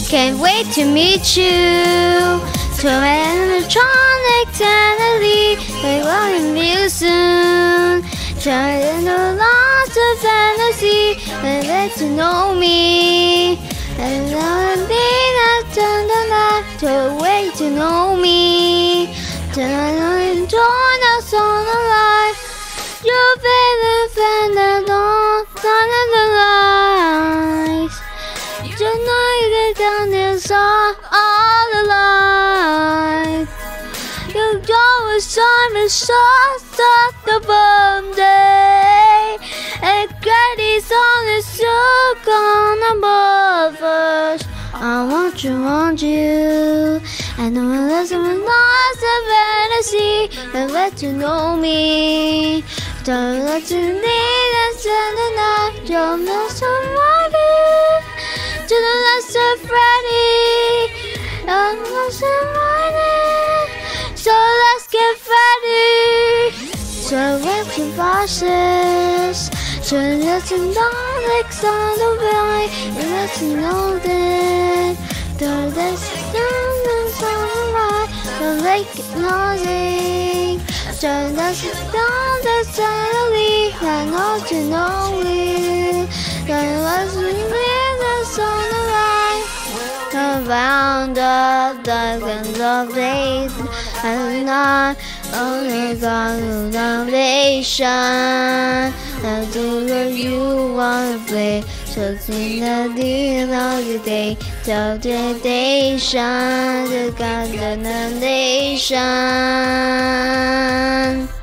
Can't wait to meet you. To electronic tenderly, I will meet you soon. Trying to lost of fantasy, and let you know me. And I'll be that turn the light to wait to know me. Turn on and join us on the light. Your favorite friend and all, turn on the lights. Tonight get down and saw all the light. You go time is just at the birthday. And Granny's on the silk on above us. I want you. I know I love someone lost a fantasy. And let you know me. Don't let you need and send the night. Don't let somebody. To the last of Friday, I'm lost and riding. So let's get ready. So let's get bosses. So let's know like on the way. And let's know that the last down and on the right. The lake is nothing. So let's down the suddenly. I know to know it. Then let's leave the sun alive. Around the dozens of days, and not only got a foundation. Now do what you wanna play. So sing the end of the day, till the nation, the God the nation.